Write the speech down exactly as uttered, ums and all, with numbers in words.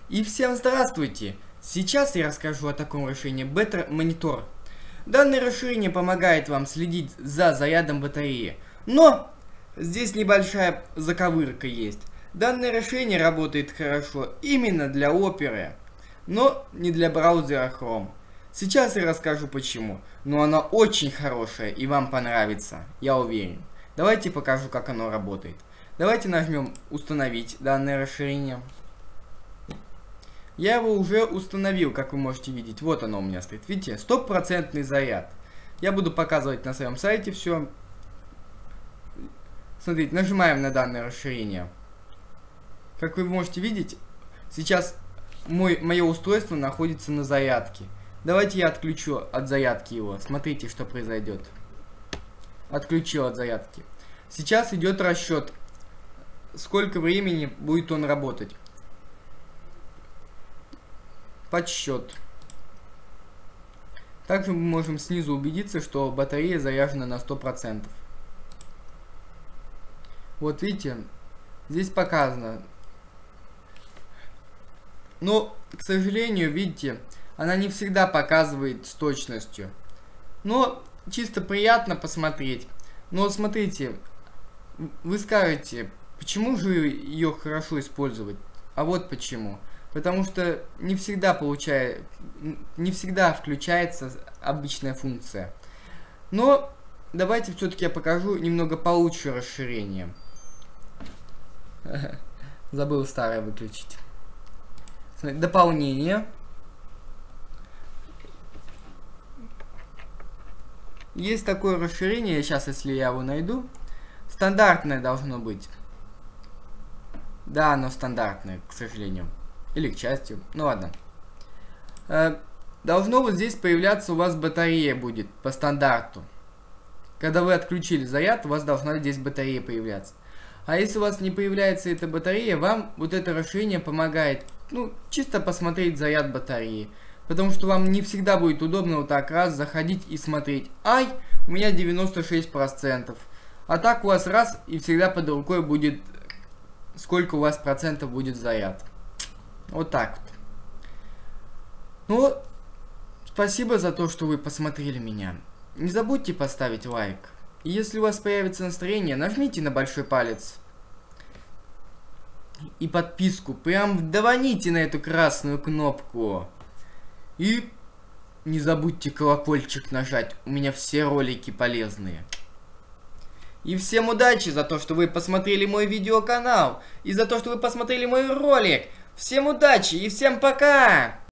И всем здравствуйте! Сейчас я расскажу о таком расширении Better Monitor. Данное расширение помогает вам следить за зарядом батареи. Но здесь небольшая заковырка есть. Данное расширение работает хорошо именно для Opera, но не для браузера Chrome. Сейчас я расскажу почему. Но оно очень хорошее и вам понравится, я уверен. Давайте покажу, как оно работает. Давайте нажмем «Установить» данное расширение. Я его уже установил, как вы можете видеть. Вот оно у меня стоит. Видите? Стопроцентный заряд. Я буду показывать на своем сайте все. Смотрите, нажимаем на данное расширение. Как вы можете видеть, сейчас мой, мое устройство находится на зарядке. Давайте я отключу от зарядки его. Смотрите, что произойдет. Отключил от зарядки. Сейчас идет расчет, сколько времени будет он работать. Подсчет. Также мы можем снизу убедиться, что батарея заряжена на сто процентов. Вот видите, здесь показано. Но, к сожалению, видите, она не всегда показывает с точностью. Но чисто приятно посмотреть. Но смотрите, вы скажете, почему же ее хорошо использовать? А вот почему. Потому что не всегда получает, не всегда включается обычная функция. Но давайте все-таки я покажу немного получше расширение. Забыл старое выключить. Дополнение. Есть такое расширение, сейчас, если я его найду, стандартное должно быть. Да, оно стандартное, к сожалению. Или к счастью. Ну ладно. Э, должно вот здесь появляться у вас батарея будет по стандарту. Когда вы отключили заряд, у вас должна здесь батарея появляться. А если у вас не появляется эта батарея, вам вот это расширение помогает, ну, чисто посмотреть заряд батареи. Потому что вам не всегда будет удобно вот так раз заходить и смотреть. Ай, у меня девяносто шесть процентов. А так у вас раз и всегда под рукой будет, сколько у вас процентов будет заряд. Вот так вот. Ну, спасибо за то, что вы посмотрели меня. Не забудьте поставить лайк. И если у вас появится настроение, нажмите на большой палец. И подписку. Прям вдаваните на эту красную кнопку. И не забудьте колокольчик нажать. У меня все ролики полезные. И всем удачи за то, что вы посмотрели мой видеоканал. И за то, что вы посмотрели мой ролик. Всем удачи и всем пока!